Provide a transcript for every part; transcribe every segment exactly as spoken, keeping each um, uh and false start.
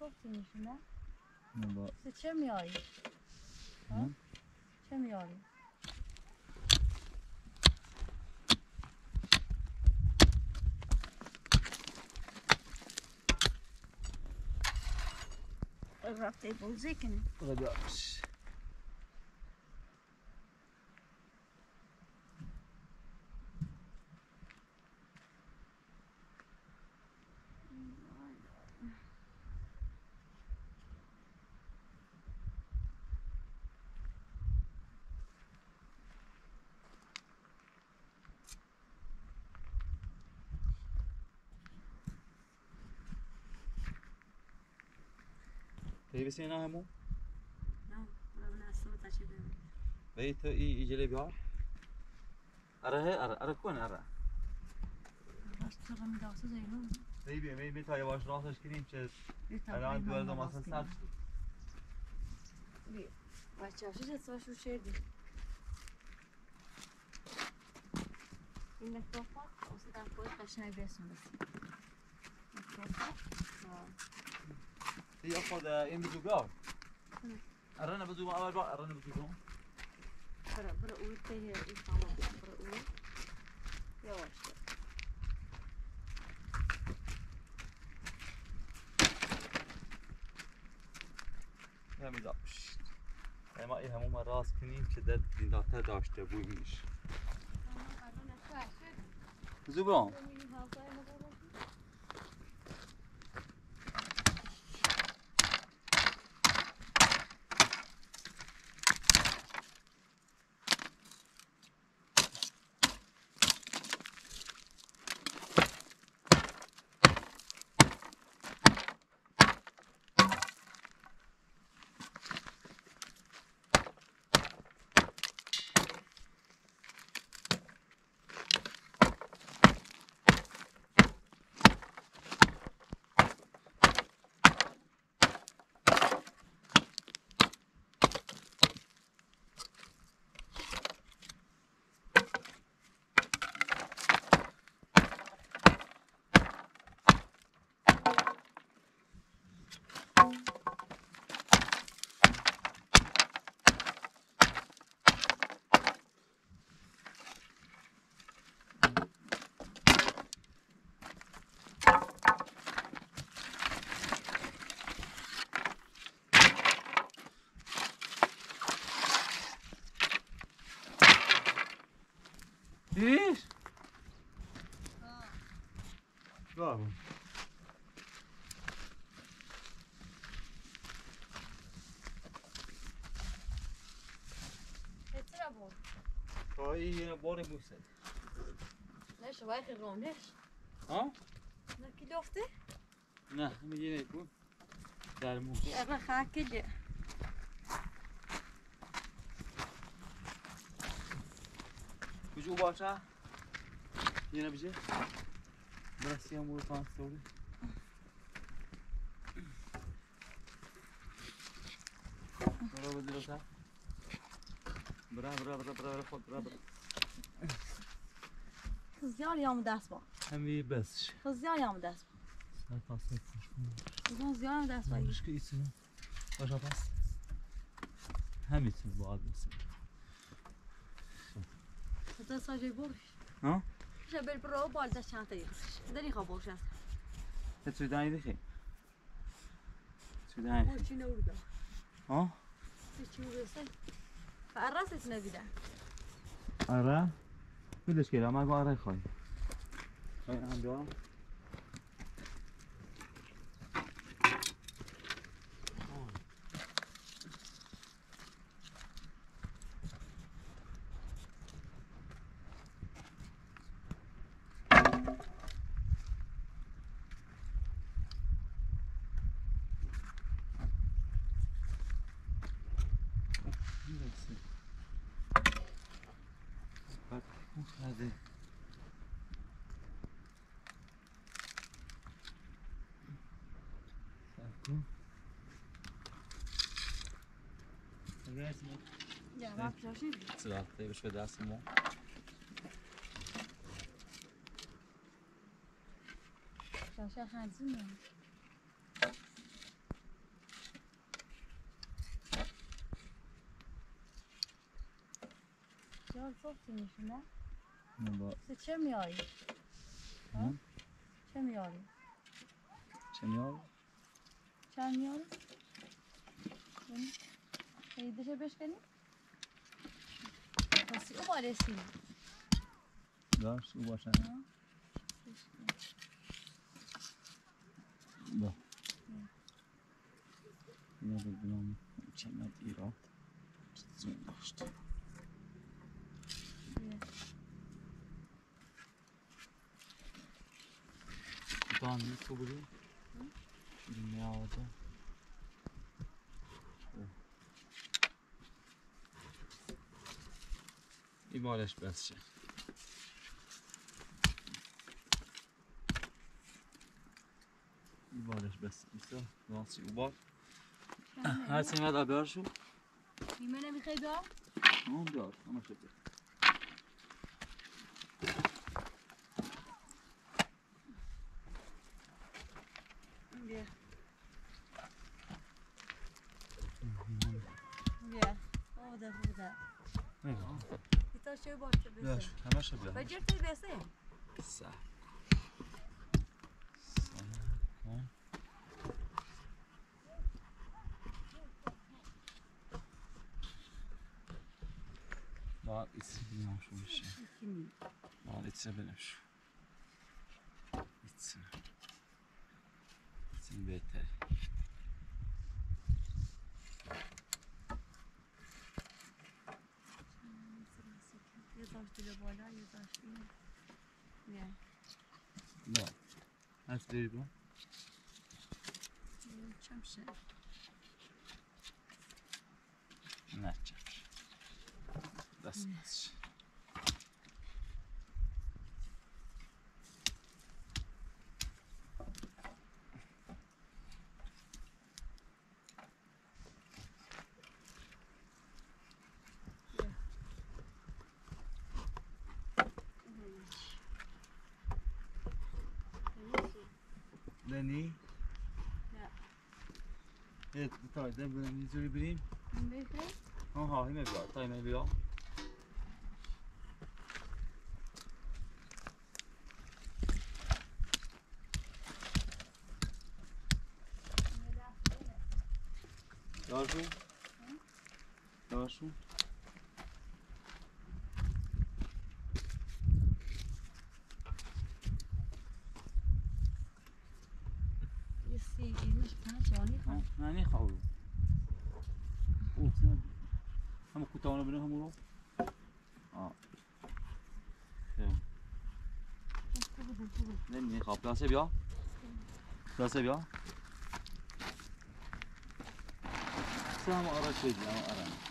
نشونه نه با چه میاری؟ چه میاری؟ رفته بوزی کنی؟ ببخش تيجي هنا همو؟ نعم، أنا الصوت أشي بيعمل. بيت إي إجلي بيار؟ أره هي أره أره كون أره؟ باش ترى من داوسه زي ما. بيبي بيبي تاي واش راسش كريم شد. الآن دوال دو مثلا ساعت. بي. واش شو شو تسوي شو شردي؟ إنك توفى أو سيدان كوي قشني بيسون بس. توفى. هي أخذ إم بزوجار. أرنا بزوج أول بقى أرنا بزوجون. برا برا أول تيه يفهموا برا أول. يواش. نمیداشت. اما این همون ما راست کنیم که در دینداتر داشته بوییش. زبران. ايش؟ اه برافو ترى بون هاي بوري موسى ليش واخر روم ليش؟ ها؟ ناكي لوفته؟ نه میگی نکن در موسى أنا خاكي بجو باشه یه نبیشه برسی هم برو تانس دوری برو بدی رو تا برا برا برا برا برا خود برا برا خزيان يوم داس با همی بسش خزيان يوم داس با سر پاس نکنش خزيان زيان داس با مش که ایسونه باشه پاس همیتون با آد بسیم خدا ساجي بورش ها؟ شبل برو بالده شانته يخش دني خبوش هست هتسوي دانی دخی هتسوي دانی دخی چی نورده ها؟ چی ورسه فعرست نبیده آره؟ میدش که ما آره خواهی خواهی انجام هذه ساكو یا ما پیشی سلاطه بش به دست ما شاشه خنزونه جان صوت میشونه نه با تو چه میاری؟ ها؟ چه میاری؟ چه میاری؟ چند میاری؟ خیلیشه بشکنی؟ بسی او بارسی داشت او باشه با اینو ببینم چند ایراد زون داشت دان تو بودی؟ نیاده این بارش بس شه این بارش بس بیسته ناسی او بار هر سیم هد آبیار شو بیمه نمیخوای بیار؟ اون بیار اما شد بیا بیا بوده بوده نگاه ایتا چه باشه بسه بیار همه شد بیار بجر توی بسه سه باید ایتسی بینام شو میشه باید ایتسی بینم شو ایتسی ایتسی بهتری یه داشت دل بالا یه داشت این بیا با هست داری با چمشه نه چمشه دست دستش دنی؟ نه یه تا ده بریم اینجوری بریم؟ بفره؟ ها ها همه بیا تا همه بیا دارشون؟ دارشون؟ یه سی اینش کنه جانی کنه نه نه خواهو اوه سنم همه کوتاهانو بینه همون رو آه خیلی نه نه خواه پلاسه بیا پلاسه بیا سه همه آره شدی همه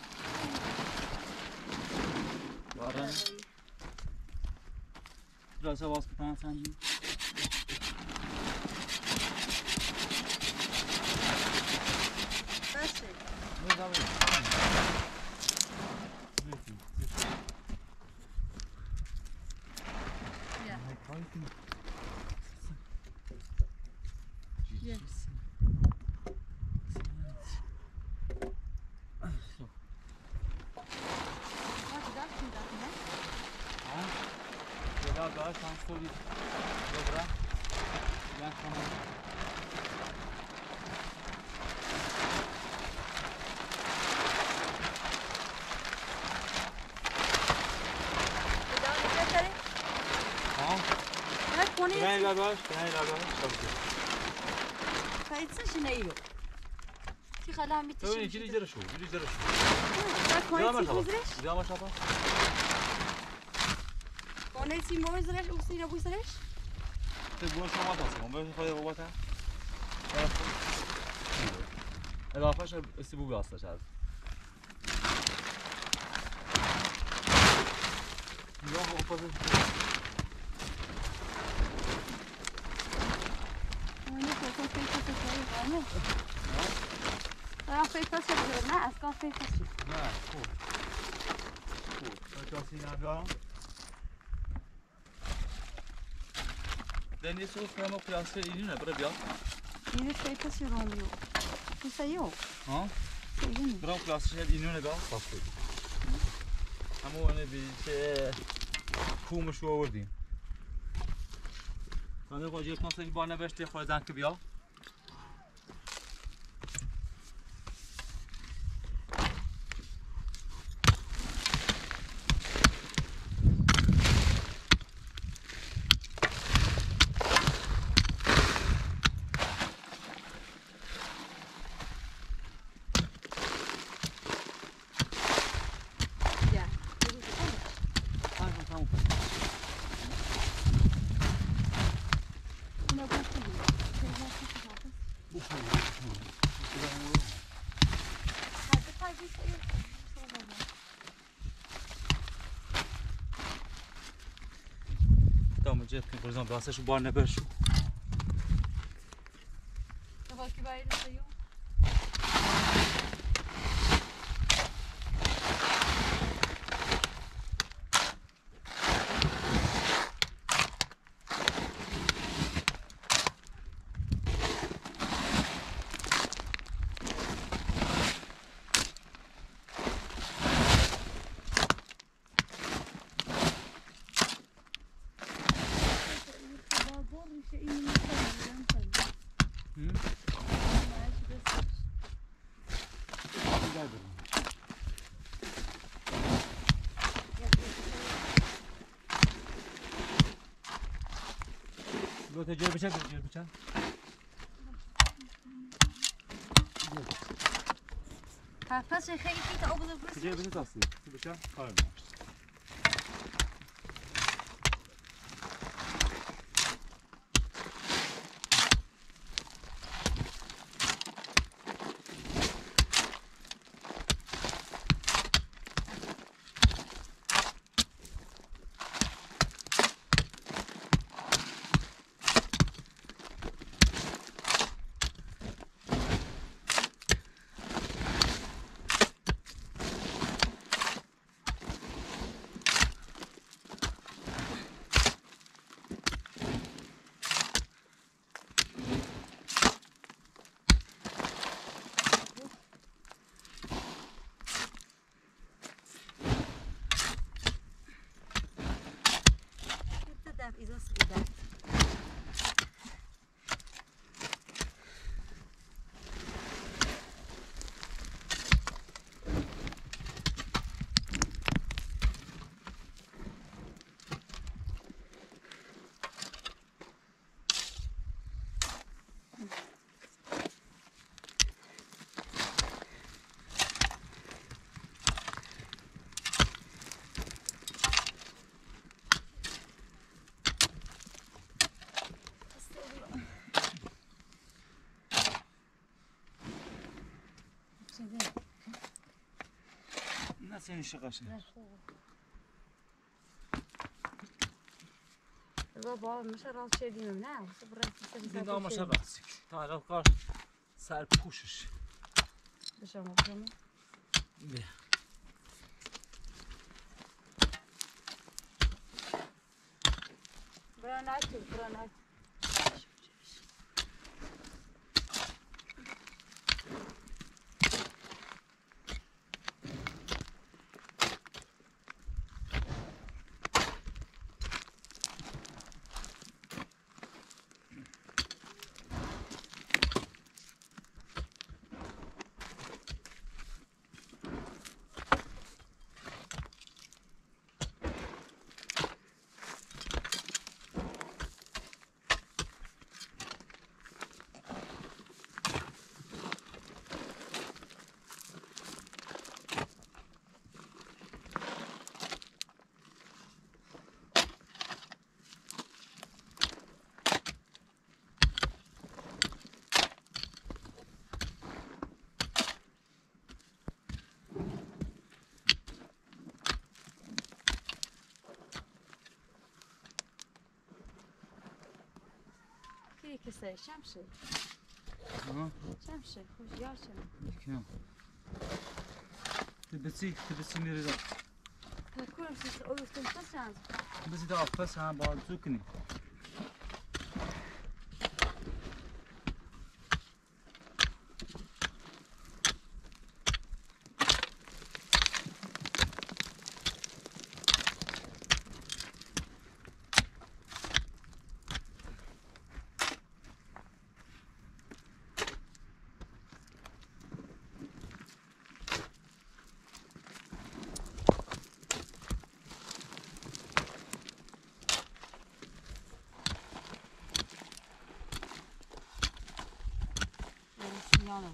آره آره پلاسه باز کتان سنجی بسه نه داره بیا Fighting. Yes. Wat is dat? Is dat net? Ha? Ja, da ist ganz so die. Dobra. Ja, kann man. کنید نه باش نه باش فایده چی نیو تی خلا میتیش تو اینجوری جرا شو اینجوری جرا شو تا کنید چی میذارش یا ما شابا کنید چی میذارش او سینا بویسرش تو بو شما تاسو من به خود بابا تا اضافهش استبو بیاسته شد یا اپوزیت Ja, flyttas jag till den här. Ska flyttas ju. Nej, cool. Cool. Ska jag se när jag Den är så fram och plasser i nu bara bra. Det flyttas ju runt ju. Du säger ju. Ja. Säger ni. Bra plasser i nu när jag fast. همون بیشه کومش رو آوردیم کنه قاجی کنسلی با نوشته خواهی زن که بیا جد که برزن باسش بار نبرشو تو باکی باید نشیو لو تجربه چه تجربه چه پس خیلی فیت آب بزرگ تجربه چه تاسی بچه کار is also that. nasıl yaşarsın? بابا مش راس شديم نه صبر دي نوع مش راسك تعال قار سال پوشش بشم بشم بیا برانات برانات كسر شمشي ها شمشي خوش يارشن كم تبتسي تبتسي ميري ده تكون في أول تنفس عن بس ده أفس ها بعد سكني میانه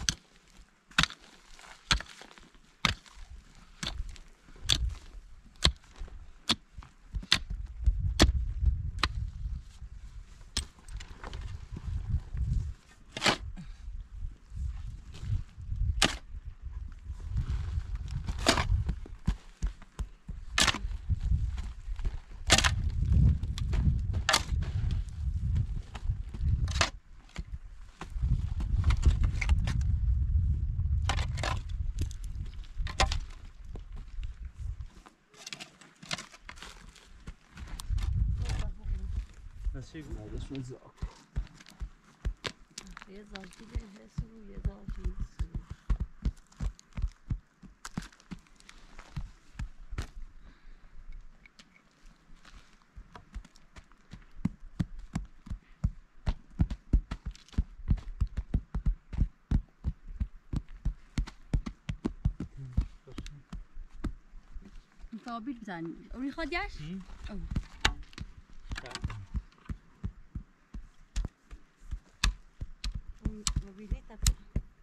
Das ist gut. Das ist schon so. یه زاکی به حس رو یه زاکی مطابق بزنی اولی خواد گشت؟ او اون موبیلی تبت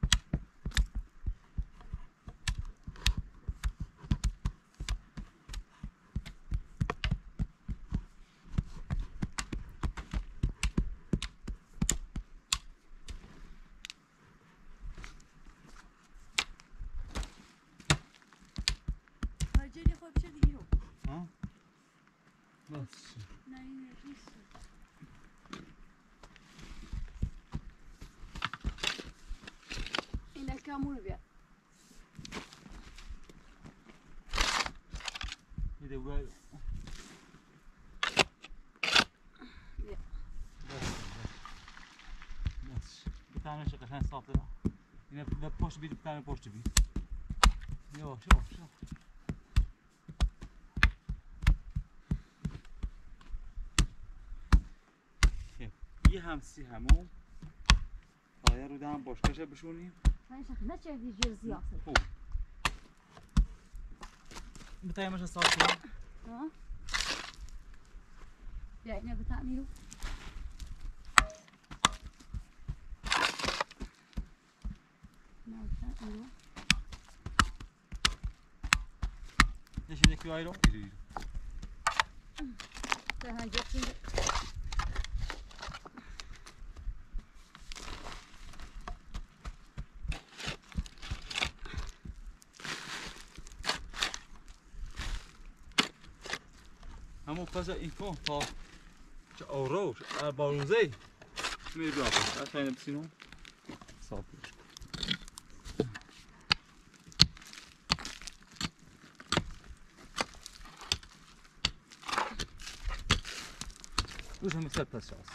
هاجری خوب شد دیگه رو ها؟ بس. نه این نیست اینه کامونو بیاد میده بگای. بیا بس. بتانش قشنگ صافه. اینه به پشت بید بتانه پشت بید. یواش یواش یواش. یه همسی همون پایه رو دهم باشکشه بشونیم. نه چه دیگه زیاده خوب. بتایمش صاف کنیم. ها بیا اینه بتانی رو نه بتانی رو نشینه کی آیرو؟ ایرو ایرو. به هنگاتی همون پس این کن تا چه آروش بارونزی میری بیا پس از خیلی بسینو صاف بشه روش هم مثل پس شاست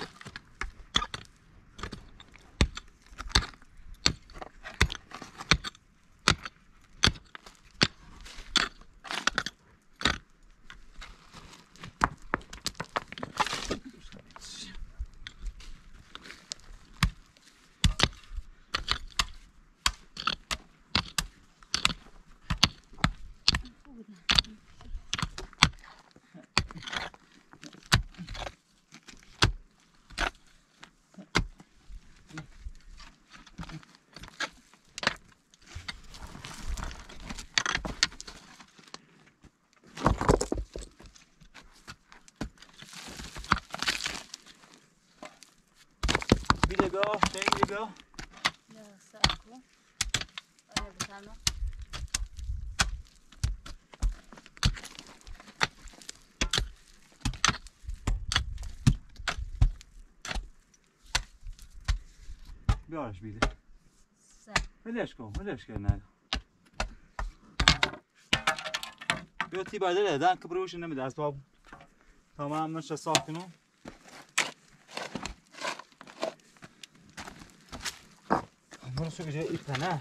بیده بیا شنگی بیا نه ساکو آیا بتانو بیارش بیده سه ولش کن ولش کن نه بیا تی بعد دادن که بروش نمیده از باب تمام نشه صاف کنم برو سو بجای این تنش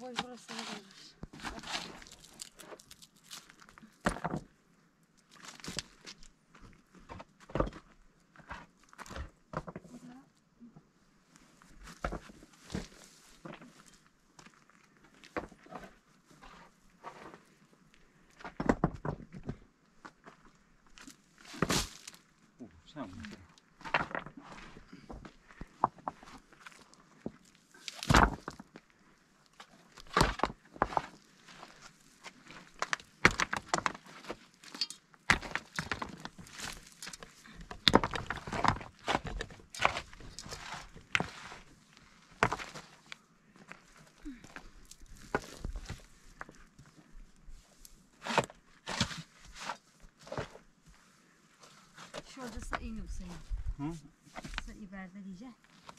Yavaş burası da yavaş. Oh, sen mi? Şurada sayın yok sayın. Hı? Sayı berde diyeceğim.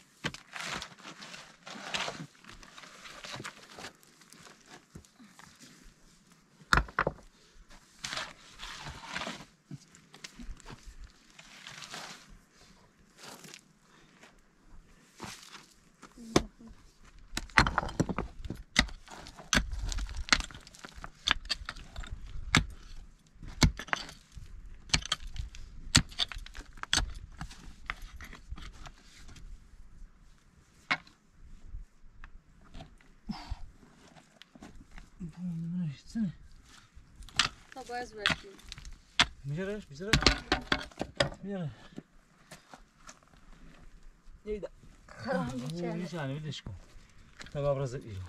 Bu ne işte? Ta باز برسیم. میذارش میذاره میاره نیده خرام بیچاره. میزنه ولش کن تا ابراز ایران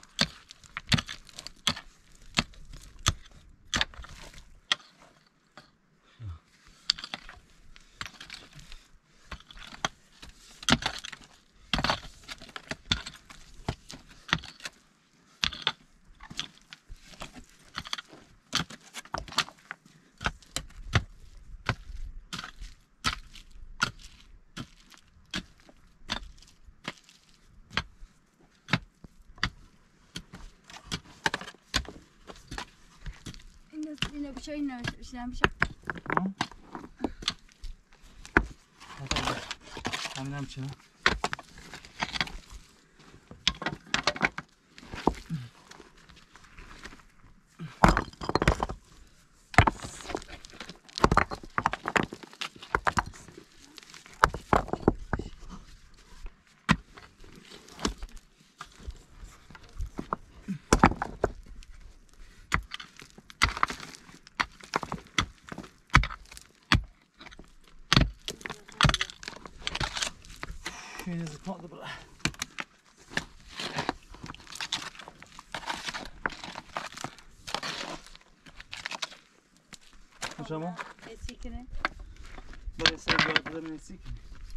اینو اینو بچه اینو بشنم بشه. همینم چه این از پاده بله کجا اسی کنه. برای سیگار بزنیم اسی کنیم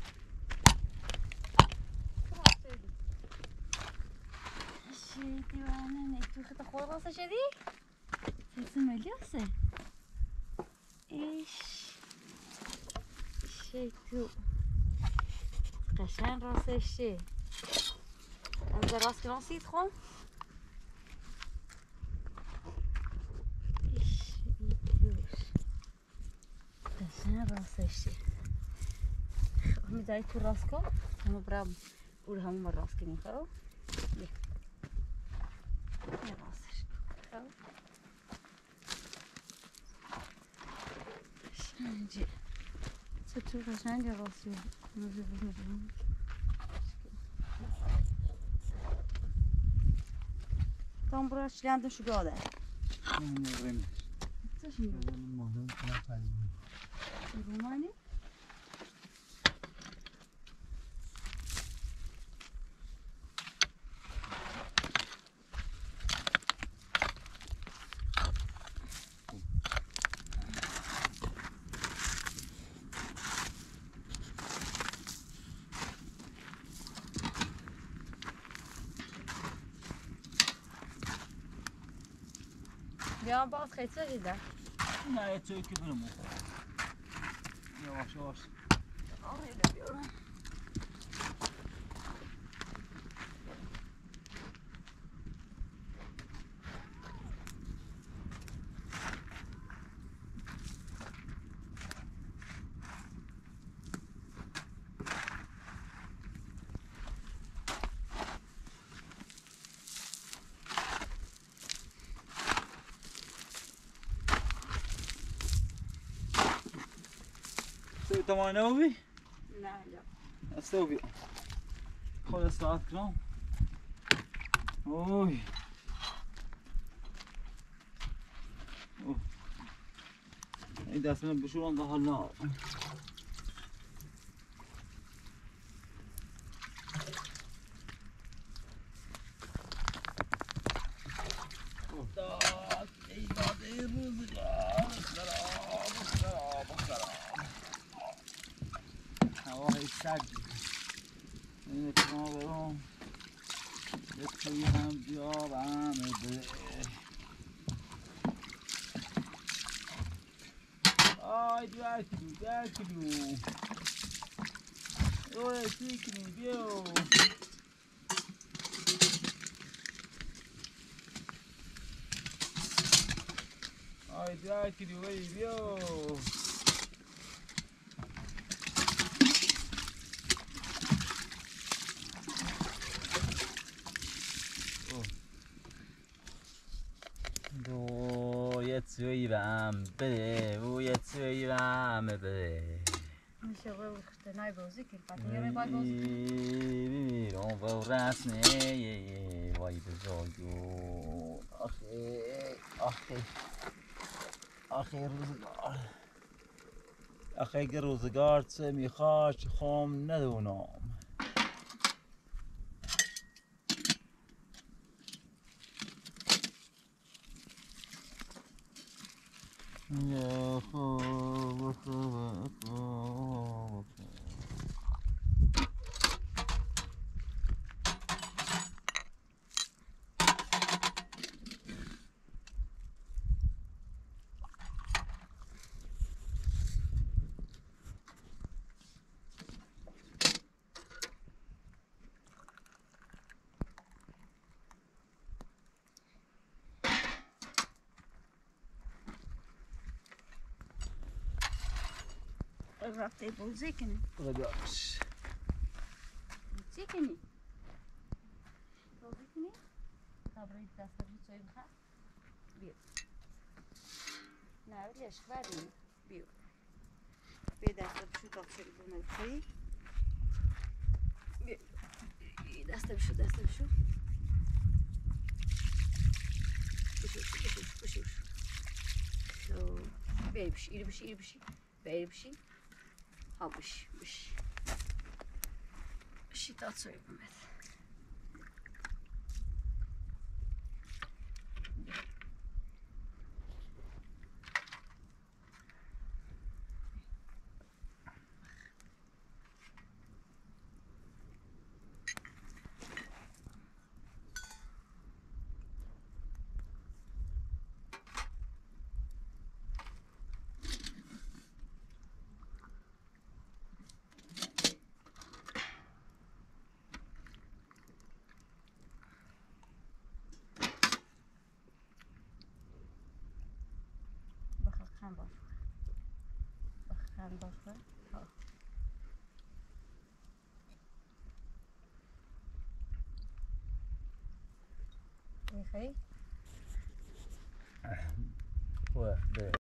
شی دیوانه نه تو خط خور واسه شدی؟ سیس ملیاسه. ایش شی تو قشنگ راستش چی؟ از راست که نسید خون؟ ایش ایدوش قشنگ راستش چی؟ میذاری تو راست کن همه برام اول همه راست کنیم خب؟ یه یه راستش خب؟ قشنگی چطور قشنگ راستی موزه بزنم tam burası çilendi şu göğde. این رمیش Co się nie مادم کنم فریم Rumani? Ya bazı kayıtlar gider. نه توی که برم یواش یواش Oraya da diyorum. تمام نوبي؟ لا لا استوبي خذ الساعات كلام اوي اوه إذا سنة بشو ظهر النار هواهي السد این اتفاق برام یه توی هم بیاب همه بره آی دیگر کدو دیگر کدو اوه چی کنی بیو آی دیگر کدو بی بیو یه توی بهم بده و یه توی بهم بده میشه وقت نای بازی کرد بعد میره باید بازی بیرون و رسنه وای بزرگون آخه آخه آخه روزگار آخه اگه روزگار چه میخواد چه خوام ندونم يا خوب خوب خوب رفته بازی کنی بداش بازی کنی بازی کنی خبری دست رو چای بخواه بیو نه ولی عشق بردیم بیو بیو دست رو بشو تا بشو بونه بخوایی بیو دست رو بشو دست رو بشو بشو بشو بشو بشو شو بیو بشی ایری بشی ایری بشی بیو بشی ها بشی بشی بشی تا چای بونه خان باشه خان باشه ها میخوای؟ خواه